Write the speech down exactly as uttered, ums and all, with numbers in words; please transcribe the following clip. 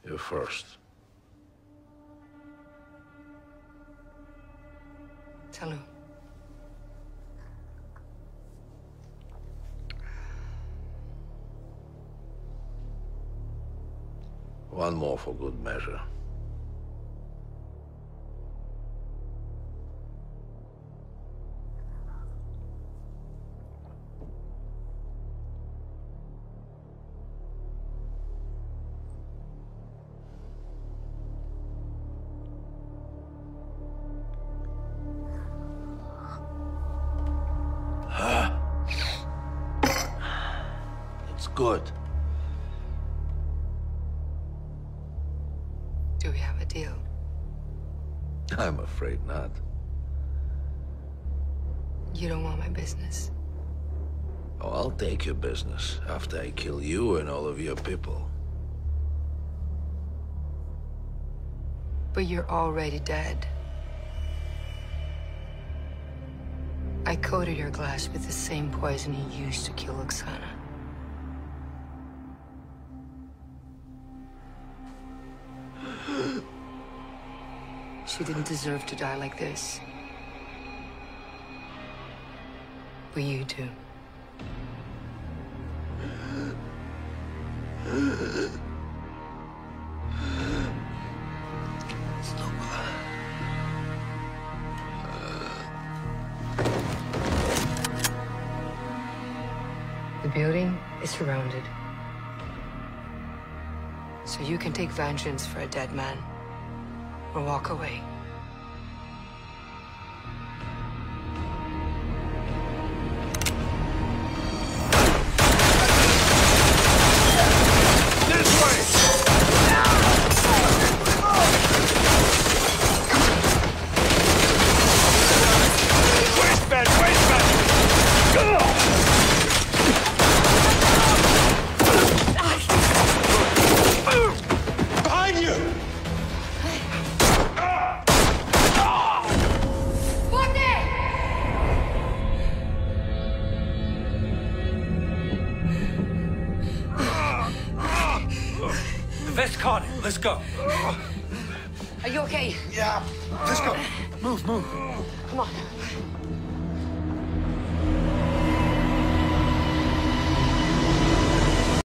You first. Tell One more for good measure. It's good. Do we have a deal? I'm afraid not. You don't want my business. Oh, I'll take your business after I kill you and all of your people. But you're already dead. I coated your glass with the same poison you used to kill Oksana. She didn't deserve to die like this. But you do. The building is surrounded. So you can take vengeance for a dead man, or walk away. Let's go. Are you okay? Yeah. Let's go. Move, move. Come on.